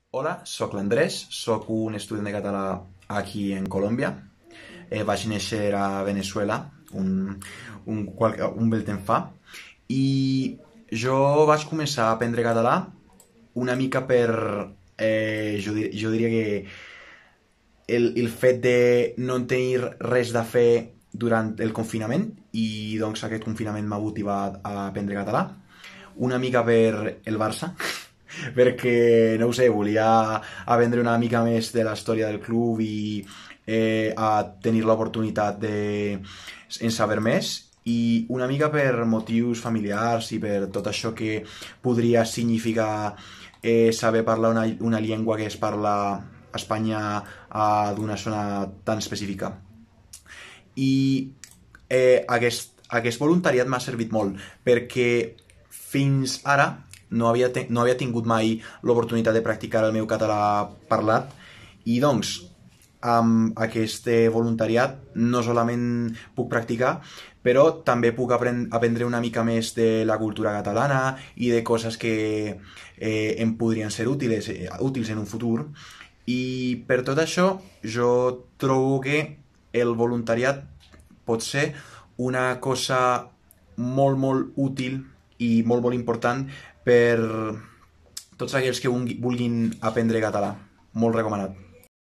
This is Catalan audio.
Hola, sóc l'Andrés, sóc un estudiant de català aquí en Colòmbia. Vaig néixer a Venezuela un bel temps fa i jo vaig començar a aprendre català una mica per, jo diria que el fet de no tenir res de fer durant el confinament i doncs aquest confinament m'ha motivat a aprendre català una mica per el Barça perquè, no ho sé, volia aprendre una mica més de la història del club i a tenir l'oportunitat de en saber més i una mica per motius familiars i per tot això que podria significar saber parlar una llengua que es parla a Espanya d'una zona tan específica. I aquest voluntariat m'ha servit molt perquè fins ara no havia tingut mai l'oportunitat de practicar el meu català parlat i doncs amb aquest voluntariat no solament puc practicar però també puc aprendre una mica més de la cultura catalana i de coses que em podrien ser útils en un futur i per tot això jo trobo que el voluntariat pot ser una cosa molt útil i molt important per tots aquells que vulguin aprendre català. Molt recomanat.